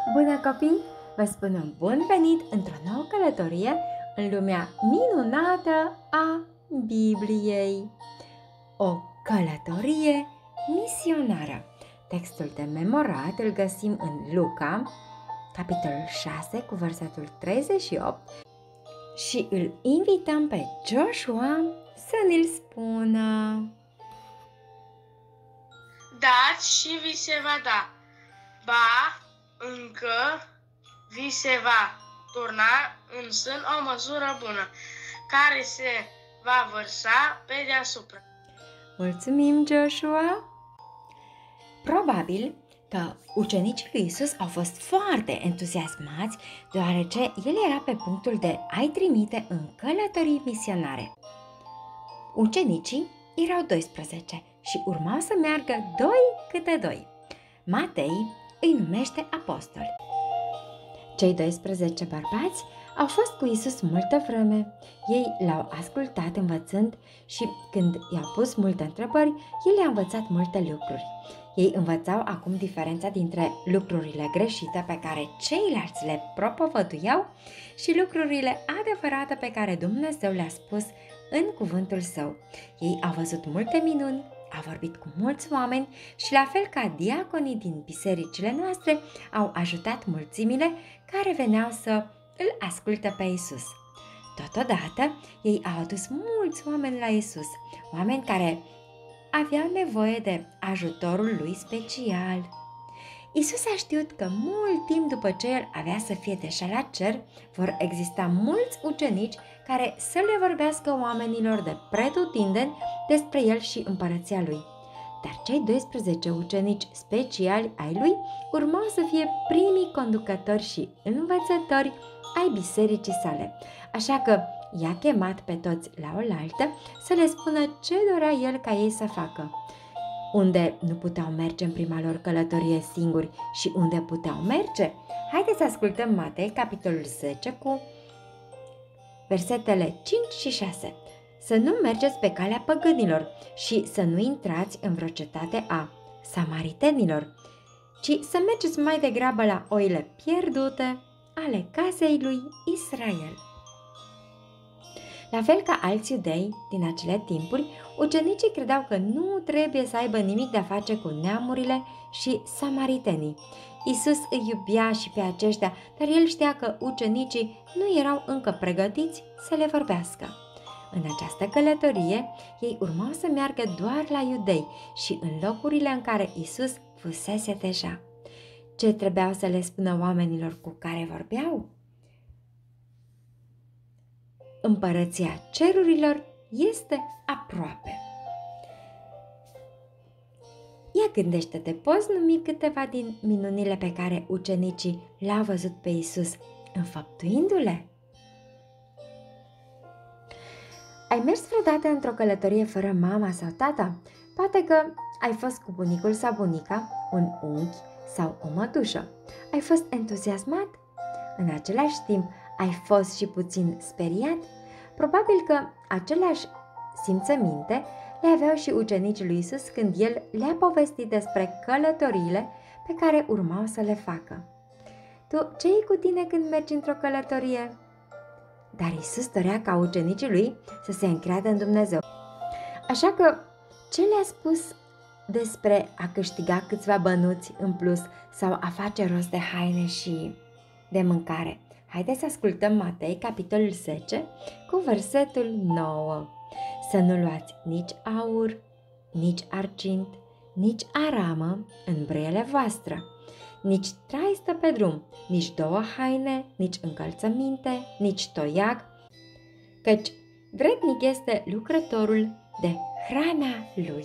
Bună copii! Vă spun un bun venit într-o nouă călătorie în lumea minunată a Bibliei. O călătorie misionară. Textul de memorat îl găsim în Luca, capitolul 6, cu versetul 38 și îl invităm pe Joshua să ne-l spună. Dați și vi se va da, ba încă vi se va turna în sân o măsură bună, care se va vărsa pe deasupra. Mulțumim, Joshua! Probabil că ucenicii lui Isus au fost foarte entuziasmați, deoarece el era pe punctul de a-i trimite în călătorii misionare. Ucenicii erau 12 și urmau să meargă 2 câte 2. Matei îi numește apostoli. Cei 12 bărbați au fost cu Isus multă vreme. Ei l-au ascultat învățând și când i-au pus multe întrebări, el le-a învățat multe lucruri. Ei învățau acum diferența dintre lucrurile greșite pe care ceilalți le propovăduiau și lucrurile adevărate pe care Dumnezeu le-a spus în cuvântul său. Ei au văzut multe minuni, au vorbit cu mulți oameni și la fel ca diaconii din bisericile noastre au ajutat mulțimile care veneau să îl asculte pe Isus. Totodată, ei au adus mulți oameni la Isus, oameni care aveau nevoie de ajutorul lui special. Isus a știut că mult timp după ce el avea să fie deja la cer, vor exista mulți ucenici care să le vorbească oamenilor de pretutindeni despre el și împărăția lui. Dar cei 12 ucenici speciali ai lui urmau să fie primii conducători și învățători ai bisericii sale, așa că i-a chemat pe toți la oaltă să le spună ce dorea el ca ei să facă. Unde nu puteau merge în prima lor călătorie singuri și unde puteau merge? Haideți să ascultăm Matei, capitolul 10, cu versetele 5 și 6. Să nu mergeți pe calea păgânilor și să nu intrați în vreo cetate a samaritenilor, ci să mergeți mai degrabă la oile pierdute ale casei lui Israel. La fel ca alți iudei din acele timpuri, ucenicii credeau că nu trebuie să aibă nimic de-a face cu neamurile și samaritenii. Isus îi iubea și pe aceștia, dar el știa că ucenicii nu erau încă pregătiți să le vorbească. În această călătorie, ei urmau să meargă doar la iudei și în locurile în care Isus fusese deja. Ce trebuiau să le spună oamenilor cu care vorbeau? Împărăția cerurilor este aproape. Ia gândește-te, poți numi câteva din minunile pe care ucenicii l-au văzut pe Isus înfăptuindu-le? Ai mers vreodată într-o călătorie fără mama sau tata? Poate că ai fost cu bunicul sau bunica, un unchi sau o mătușă. Ai fost entuziasmat? În același timp, ai fost și puțin speriat? Probabil că aceleași simțăminte le aveau și ucenicii lui Isus când el le-a povestit despre călătoriile pe care urmau să le facă. Tu, ce e cu tine când mergi într-o călătorie? Dar Isus dorea ca ucenicii lui să se încreadă în Dumnezeu. Așa că, ce le-a spus despre a câștiga câțiva bănuți în plus sau a face rost de haine și de mâncare? Haideți să ascultăm Matei, capitolul 10, cu versetul 9. Să nu luați nici aur, nici argint, nici aramă în brâiele voastre, nici traistă pe drum, nici 2 haine, nici încălțăminte, nici toiag, căci vrednic este lucrătorul de hrana lui.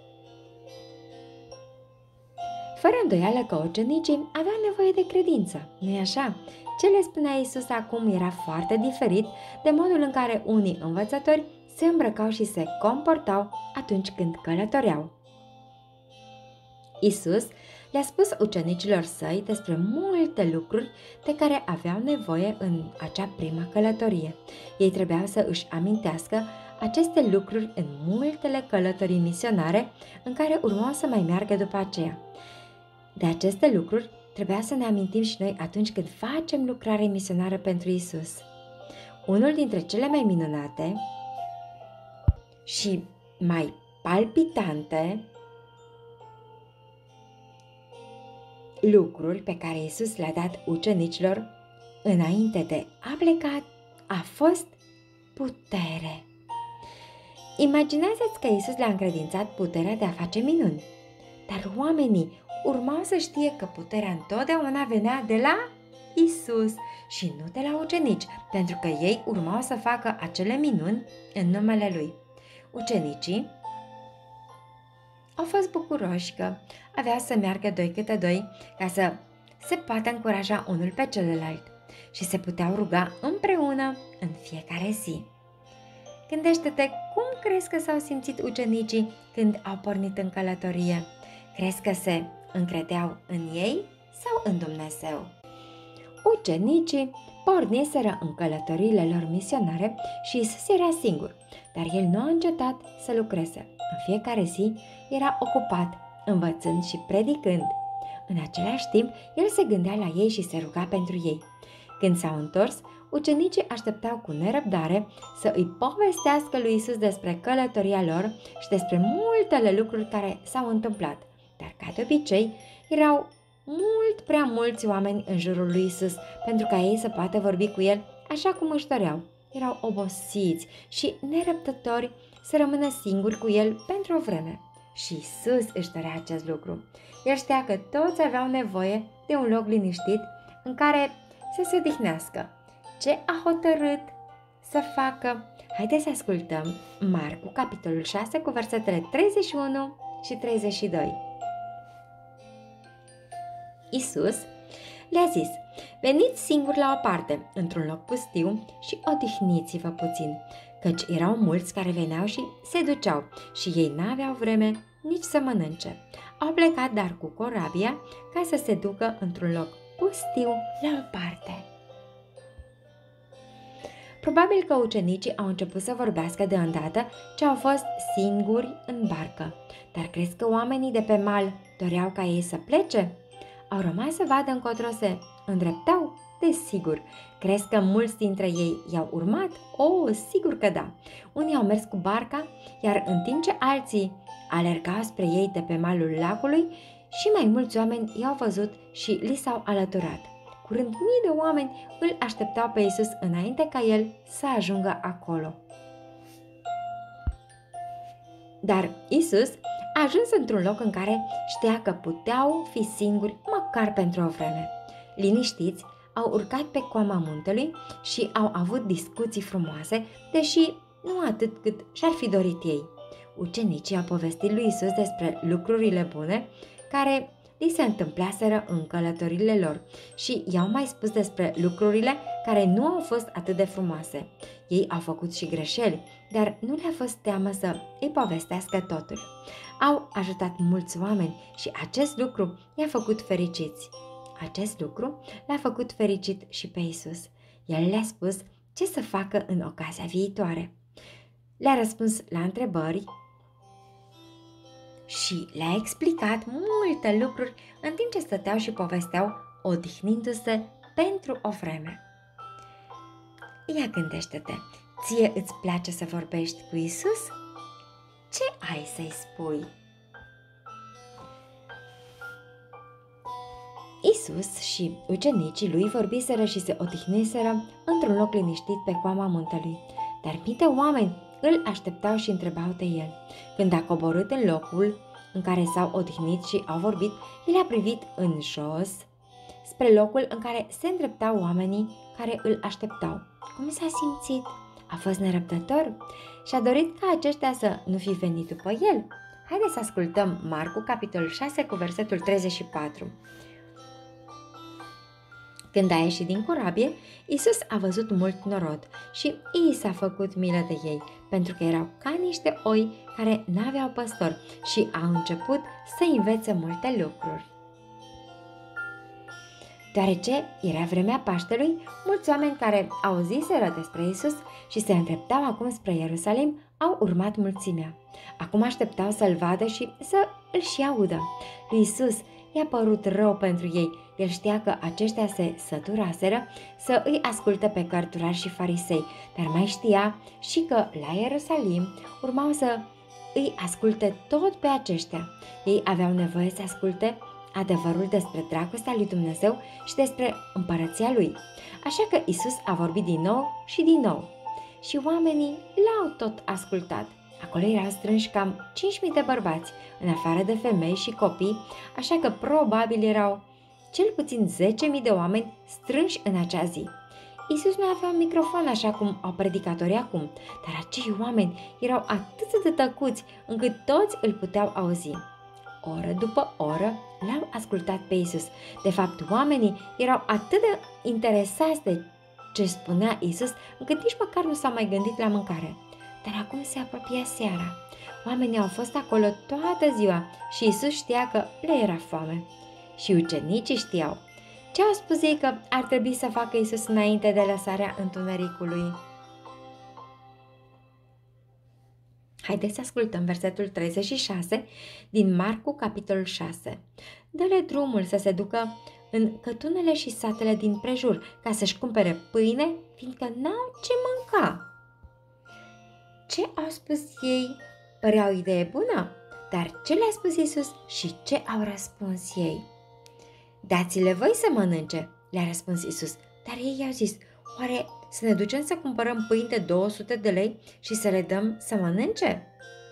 Fără îndoială că ucenicii aveau nevoie de credință, nu-i așa? Ce le spunea Isus acum era foarte diferit de modul în care unii învățători se îmbrăcau și se comportau atunci când călătoreau. Isus le-a spus ucenicilor săi despre multe lucruri de care aveau nevoie în acea prima călătorie. Ei trebuiau să își amintească aceste lucruri în multele călătorii misionare în care urmau să mai meargă după aceea. De aceste lucruri trebuia să ne amintim și noi atunci când facem lucrare misionară pentru Isus. Unul dintre cele mai minunate și mai palpitante lucruri pe care Isus le-a dat ucenicilor înainte de a pleca a fost putere. Imaginează-ți că Isus le-a încredințat puterea de a face minuni, dar oamenii urmau să știe că puterea întotdeauna venea de la Isus și nu de la ucenici, pentru că ei urmau să facă acele minuni în numele Lui. Ucenicii au fost bucuroși că aveau să meargă doi câte doi ca să se poată încuraja unul pe celălalt și se puteau ruga împreună în fiecare zi. Gândește-te cum crezi că s-au simțit ucenicii când au pornit în călătorie? Crezi că se încredeau în ei sau în Dumnezeu? Ucenicii porniseră în călătoriile lor misionare și Iisus era singur, dar el nu a încetat să lucreze. În fiecare zi era ocupat, învățând și predicând. În același timp, el se gândea la ei și se ruga pentru ei. Când s-au întors, ucenicii așteptau cu nerăbdare să îi povestească lui Iisus despre călătoria lor și despre multele lucruri care s-au întâmplat. Dar, ca de obicei, erau mult prea mulți oameni în jurul lui Iisus pentru ca ei să poată vorbi cu el așa cum își doreau. Erau obosiți și nerăbdători să rămână singuri cu el pentru o vreme. Și Iisus își dorea acest lucru. El știa că toți aveau nevoie de un loc liniștit în care să se odihnească. Ce a hotărât să facă? Haideți să ascultăm Marcu, capitolul 6, cu versetele 31 și 32. Iisus le-a zis: veniți singuri la o parte, într-un loc pustiu și odihniți-vă puțin, căci erau mulți care veneau și se duceau și ei n-aveau vreme nici să mănânce. Au plecat dar cu corabia ca să se ducă într-un loc pustiu la o parte. Probabil că ucenicii au început să vorbească de îndată ce au fost singuri în barcă. Dar crezi că oamenii de pe mal doreau ca ei să plece? Au rămas să vadă încotro se îndreptau? Desigur. Crezi că mulți dintre ei i-au urmat? Oh, sigur că da. Unii au mers cu barca, iar în timp ce alții alergau spre ei de pe malul lacului, și mai mulți oameni i-au văzut și li s-au alăturat. Curând mii de oameni îl așteptau pe Iisus înainte ca el să ajungă acolo. Dar Iisus a ajuns într-un loc în care știa că puteau fi singuri măcar pentru o vreme. Liniștiți, au urcat pe coama muntelui și au avut discuții frumoase, deși nu atât cât și-ar fi dorit ei. Ucenicii au povestit lui Iisus despre lucrurile bune care li se întâmplaseră în călătorile lor și i-au mai spus despre lucrurile care nu au fost atât de frumoase. Ei au făcut și greșeli, dar nu le-a fost teamă să îi povestească totul. Au ajutat mulți oameni și acest lucru i-a făcut fericiți. Acest lucru l-a făcut fericit și pe Iisus. El le-a spus ce să facă în ocazia viitoare. Le-a răspuns la întrebări și le-a explicat multe lucruri în timp ce stăteau și povesteau, odihnindu-se pentru o vreme. Ia gândește-te, ție îți place să vorbești cu Iisus? Ce ai să-i spui? Iisus și ucenicii lui vorbiseră și se odihniseră într-un loc liniștit pe coama muntelui, dar mii de oameni îl așteptau și întrebau de el. Când a coborât în locul în care s-au odihnit și au vorbit, el a privit în jos spre locul în care se îndreptau oamenii care îl așteptau. Cum s-a simțit? A fost nerăbdător? Și-a dorit ca aceștia să nu fi venit după el? Haideți să ascultăm Marcu, capitolul 6, cu versetul 34. Când a ieșit din corabie, Iisus a văzut mult norod și i s-a făcut milă de ei, pentru că erau ca niște oi care n-aveau păstor și au început să învețe multe lucruri. Deoarece era vremea Paștelui, mulți oameni care auziseră despre Iisus și se îndreptau acum spre Ierusalim au urmat mulțimea. Acum așteptau să-l vadă și să îl și audă. Lui Iisus i-a părut rău pentru ei. El știa că aceștia se săturaseră să îi asculte pe cărturari și farisei, dar mai știa și că la Ierusalim urmau să îi asculte tot pe aceștia. Ei aveau nevoie să asculte adevărul despre dragostea lui Dumnezeu și despre împărăția lui. Așa că Isus a vorbit din nou și din nou. Și oamenii l-au tot ascultat. Acolo erau strânși cam 5.000 de bărbați, în afară de femei și copii, așa că probabil erau cel puțin 10.000 de oameni strânși în acea zi. Isus nu avea un microfon așa cum au predicatorii acum, dar acei oameni erau atât de tăcuți încât toți îl puteau auzi. Oră după oră l-au ascultat pe Isus. De fapt, oamenii erau atât de interesați de ce spunea Isus, încât nici măcar nu s-au mai gândit la mâncare. Dar acum se apropia seara. Oamenii au fost acolo toată ziua și Isus știa că le era foame. Și ucenicii știau. Ce au spus ei că ar trebui să facă Isus înainte de lăsarea întunericului? Haideți să ascultăm versetul 36 din Marcu, capitolul 6. Dă-le drumul să se ducă în cătunele și satele din prejur, ca să-și cumpere pâine, fiindcă n-au ce mânca. Ce au spus ei părea o idee bună, dar ce le-a spus Iisus și ce au răspuns ei? Dați-le voi să mănânce, le-a răspuns Iisus, dar ei i-au zis, oare să ne ducem să cumpărăm pâini de 200 de lei și să le dăm să mănânce?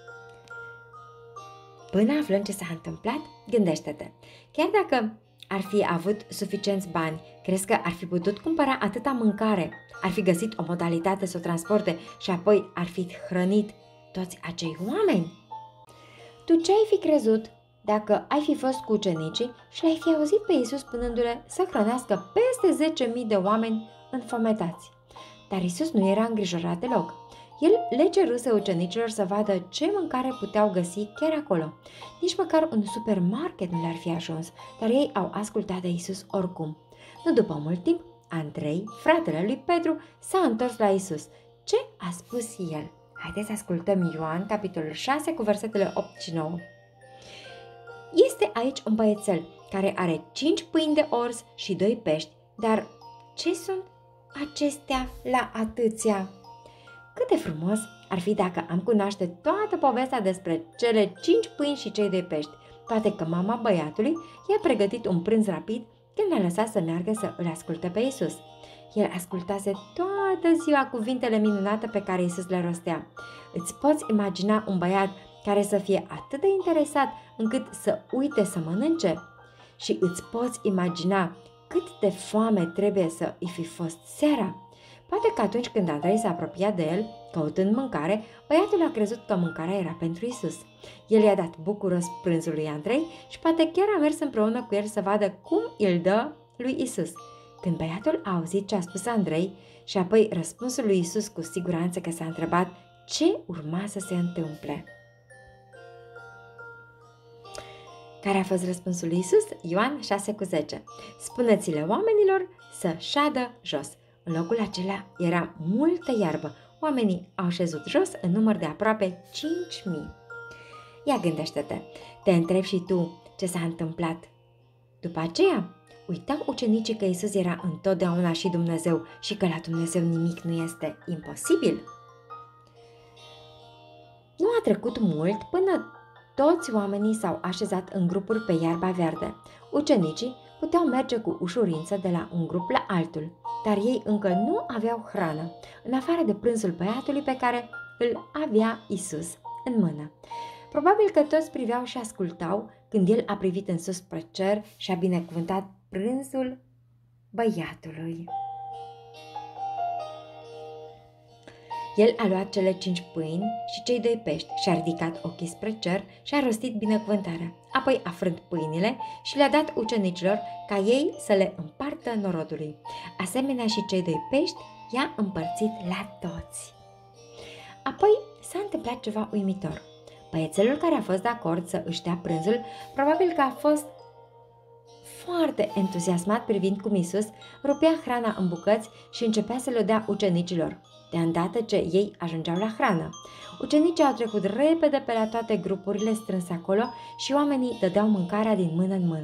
Până aflăm ce s-a întâmplat, gândește-te, chiar dacă ar fi avut suficienți bani, crezi că ar fi putut cumpăra atâta mâncare, ar fi găsit o modalitate să o transporte și apoi ar fi hrănit toți acei oameni? Tu ce ai fi crezut dacă ai fi fost cu ucenicii și l-ai fi auzit pe Iisus spunându-le să hrănească peste 10.000 de oameni înfometați? Dar Iisus nu era îngrijorat deloc. El le ceruse ucenicilor să vadă ce mâncare puteau găsi chiar acolo. Nici măcar un supermarket nu le-ar fi ajuns, dar ei au ascultat de Iisus oricum. Nu după mult timp, Andrei, fratele lui Petru, s-a întors la Iisus. Ce a spus el? Haideți să ascultăm Ioan, capitolul 6, cu versetele 8 și 9. Este aici un băiețel care are 5 pâini de orz și 2 pești, dar ce sunt acestea la atâția? Cât de frumos ar fi dacă am cunoaște toată povestea despre cele 5 pâini și cei 2 pești, toate că mama băiatului i-a pregătit un prânz rapid când l-a lăsat să meargă să îl asculte pe Iisus. El ascultase toată ziua cuvintele minunate pe care Iisus le rostea. Îți poți imagina un băiat care să fie atât de interesat încât să uite să mănânce? Și îți poți imagina cât de foame trebuie să îi fi fost seara? Poate că atunci când Andrei s-a apropiat de el, căutând mâncare, băiatul a crezut că mâncarea era pentru Iisus. El i-a dat bucuros prânzul lui Andrei și poate chiar a mers împreună cu el să vadă cum îl dă lui Iisus. Când băiatul a auzit ce a spus Andrei și apoi răspunsul lui Iisus, cu siguranță că s-a întrebat ce urma să se întâmple. Care a fost răspunsul lui Iisus? Ioan 6,10. Spuneți-le oamenilor să șadă jos. În locul acela era multă iarbă. Oamenii au șezut jos în număr de aproape 5.000. Ia gândește-te, te întrebi și tu ce s-a întâmplat. După aceea, uitau ucenicii că Iisus era întotdeauna și Dumnezeu și că la Dumnezeu nimic nu este imposibil. Nu a trecut mult până toți oamenii s-au așezat în grupuri pe iarba verde. Ucenicii puteau merge cu ușurință de la un grup la altul, dar ei încă nu aveau hrană, în afară de prânzul băiatului pe care îl avea Iisus în mână. Probabil că toți priveau și ascultau când el a privit în sus spre cer și a binecuvântat prânzul băiatului. El a luat cele 5 pâini și cei 2 pești și a ridicat ochii spre cer și a rostit binecuvântarea. Apoi a frânt pâinile și le-a dat ucenicilor ca ei să le împartă norodului. Asemenea și cei 2 pești i-a împărțit la toți. Apoi s-a întâmplat ceva uimitor. Băiețelul care a fost de acord să își dea prânzul, probabil că a fost foarte entuziasmat privind cum Iisus rupea hrana în bucăți și începea să le dea ucenicilor, de îndată ce ei ajungeau la hrană. Ucenicii au trecut repede pe la toate grupurile strânse acolo și oamenii dădeau mâncarea din mână în mână.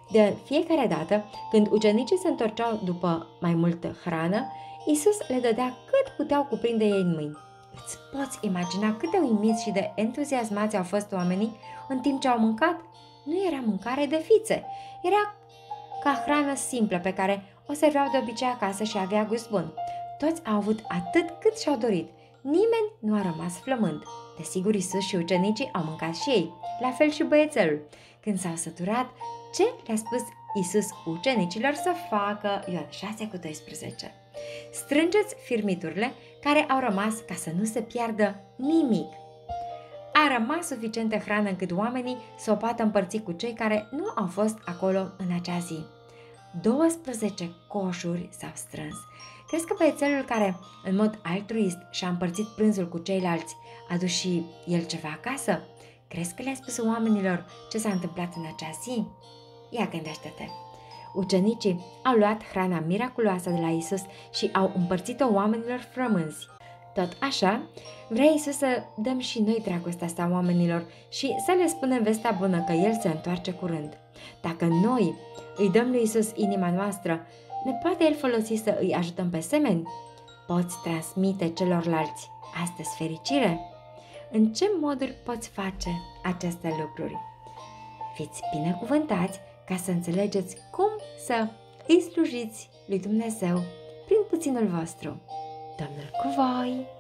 De fiecare dată, când ucenicii se întorceau după mai multă hrană, Iisus le dădea cât puteau cuprinde ei în mâini. Îți poți imagina cât de uimiți și de entuziasmați au fost oamenii în timp ce au mâncat? Nu era mâncare de fițe, era ca hrană simplă pe care o serveau de obicei acasă și avea gust bun. Toți au avut atât cât și-au dorit. Nimeni nu a rămas flămând. Desigur, Iisus și ucenicii au mâncat și ei, la fel și băiețelul. Când s-au săturat, ce le-a spus Iisus ucenicilor să facă? Ioan 6:12. Strângeți firmiturile care au rămas ca să nu se piardă nimic. A rămas suficientă hrană încât oamenii să o poată împărți cu cei care nu au fost acolo în acea zi. 12 coșuri s-au strâns. Crezi că băiețelul care, în mod altruist, și-a împărțit prânzul cu ceilalți, a dus și el ceva acasă? Crezi că le-a spus oamenilor ce s-a întâmplat în acea zi? Ia gândește-te! Ucenicii au luat hrana miraculoasă de la Iisus și au împărțit-o oamenilor frămânzi. Tot așa, vrea Iisus să dăm și noi dragostea asta oamenilor și să le spunem vestea bună că El se întoarce curând. Dacă noi îi dăm lui Iisus inima noastră, ne poate El folosi să îi ajutăm pe semeni? Poți transmite celorlalți astăzi fericire? În ce moduri poți face aceste lucruri? Fiți binecuvântați ca să înțelegeți cum să îi slujiți lui Dumnezeu prin puținul vostru. Domnul cu voi!